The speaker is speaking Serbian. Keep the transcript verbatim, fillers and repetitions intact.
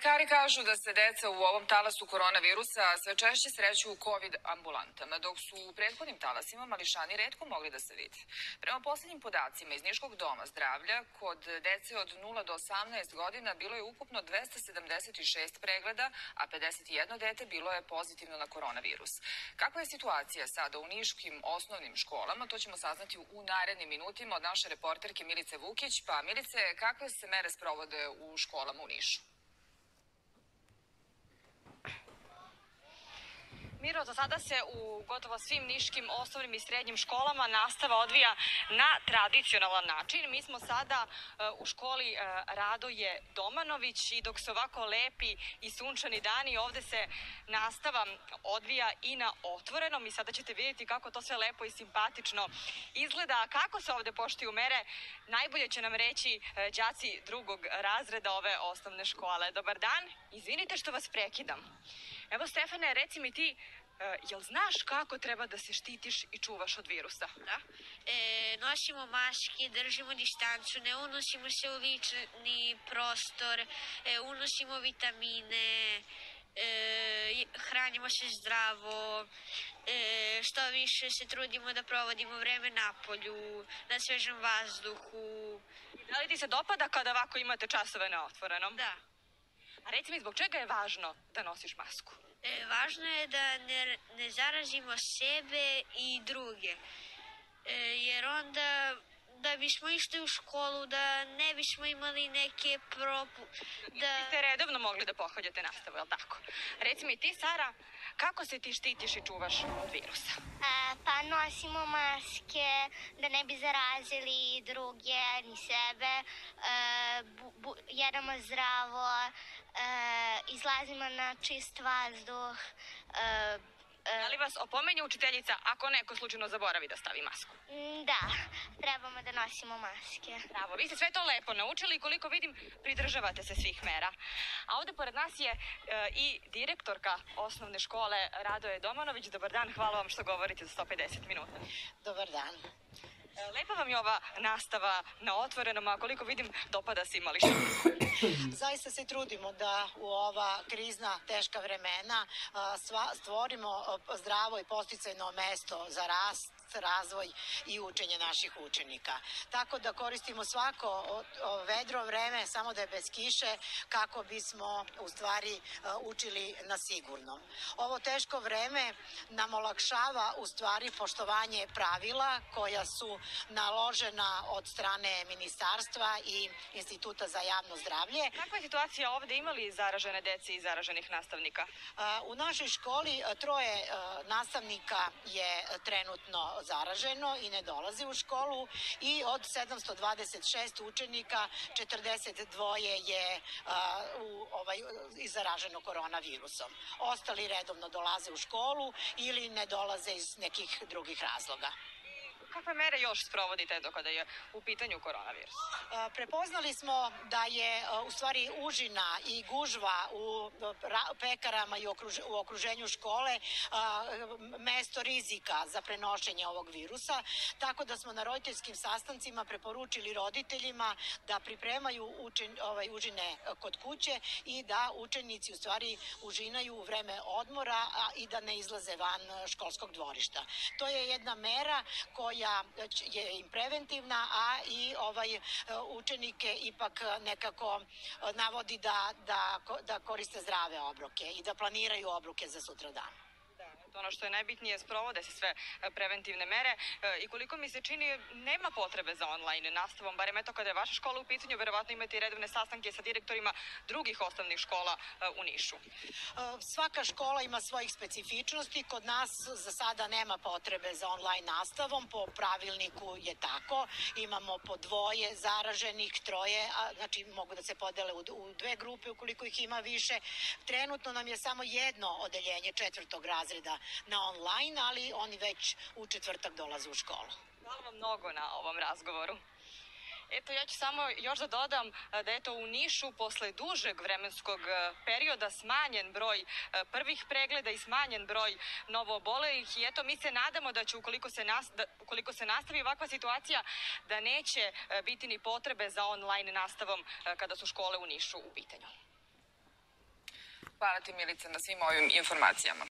Lekari kažu da se deca u ovom talasu koronavirusa sve češće sreću u COVID ambulantama, dok su u prethodnim talasima mališani retko mogli da se vide. Prema poslednjim podacima iz Niškog doma zdravlja, kod dece od nula do osamnaest godina bilo je ukupno dvesta sedamdeset šest pregleda, a pedeset jedno dete bilo je pozitivno na koronavirus. Kakva je situacija sada u niškim osnovnim školama, to ćemo saznati u narednim minutima od naše reporterke Milice Vukić. Pa Milice, kakve se mere sprovode u školama u Nišu? Miro, za sada se u gotovo svim niškim osnovnim i srednjim školama nastava odvija na tradicionalan način. Mi smo sada u školi Radoje Domanović i dok se ovako lepi i sunčani dani, ovde se nastava odvija i na otvorenom i sada ćete vidjeti kako to sve lepo i simpatično izgleda. Kako se ovde poštuju mere, najbolje će nam reći đaci drugog razreda ove osnovne škole. Dobar dan, izvinite što vas prekidam. Evo, Stefane, reci mi ti, jel znaš kako treba da se štitiš i čuvaš od virusa? Da. E, nosimo maske, držimo distancu, ne unosimo se u lični prostor, e, unosimo vitamine, e, hranimo se zdravo, e, što više se trudimo da provodimo vreme na polju, na svežem vazduhu. Da li ti se dopada kada ovako imate časove na otvorenom? Da. A reci mi, zbog čega je važno da nosiš masku? E, važno je da ne, ne zarazimo sebe i druge, e, jer onda da bismo išli u školu, da ne bismo imali neke propu... Da... I ste redovno mogli da pohađate nastavu, je li tako? Reci mi ti, Sara, kako se ti štitiš i čuvaš od virusa? A, pa nosimo maske da ne bi zarazili druge ni sebe, e, bu, bu, jedemo zdravo, e, izlazimo na čist vazduh. E, Da li vas opomenje učiteljica ako neko slučajno zaboravi da stavi masku? Da, trebamo da nosimo maske. Bravo, vi ste sve to lepo naučili i koliko vidim pridržavate se svih mera. A ovde pored nas je e, i direktorka osnovne škole Radoje Domanović. Dobar dan, hvala vam što govorite za sto pedeset minuta. Dobar dan. Lepa vam je ova nastava na otvorenom, a koliko vidim dopada se i mališanu. Zaista se trudimo da u ova krizna, teška vremena stvorimo zdravo i podsticajno mesto za rast, razvoj i učenje naših učenika. Tako da koristimo svako vedro vreme, samo da je bez kiše, kako bismo u stvari učili na sigurnom. Ovo teško vreme nam olakšava u stvari poštovanje pravila koja su naložena od strane ministarstva i Instituta za javno zdravlje. Kakva je situacija ovde? Ima li zaražene dece i zaraženih nastavnika? U našoj školi troje nastavnika je trenutno zaraženo i ne dolazi u školu i od sedamsto dvadeset šest učenika četrdeset dva je u, ovaj, zaraženo koronavirusom. Ostali redovno dolaze u školu ili ne dolaze iz nekih drugih razloga. Kakve mere još sprovodite do kada je u pitanju koronavirus? Prepoznali smo da je u stvari užina i gužva u pekarama i u okruženju škole mesto rizika za prenošenje ovog virusa, tako da smo na roditeljskim sastancima preporučili roditeljima da pripremaju učen, ovaj, užine kod kuće i da učenici u stvari užinaju u vreme odmora i da ne izlaze van školskog dvorišta. To je jedna mera koja je im preventivna, a i ovaj učenike ipak nekako navodi da, da, da koriste zdrave obroke i da planiraju obroke za sutradan. Ono što je najbitnije, sprovode se sve preventivne mere i koliko mi se čini nema potrebe za online nastavom, barem eto kada je vaša škola u pitanju, verovatno imate i redovne sastanke sa direktorima drugih osnovnih škola u Nišu. Svaka škola ima svojih specifičnosti, kod nas za sada nema potrebe za online nastavom, po pravilniku je tako, imamo po dvoje zaraženih, troje, a, znači mogu da se podele u, u dve grupe ukoliko ih ima više. Trenutno nam je samo jedno odeljenje četvrtog razreda na online, ali oni već u četvrtak dolaze u školu. Hvala vam mnogo na ovom razgovoru. Eto, ja ću samo još da dodam da je to u Nišu posle dužeg vremenskog perioda smanjen broj prvih pregleda i smanjen broj novoobolelih i eto mi se nadamo da će ukoliko se, nas, da, ukoliko se nastavi ovakva situacija da neće biti ni potrebe za online nastavom kada su škole u Nišu u pitanju. Hvala ti, Milica, na svim ovim informacijama.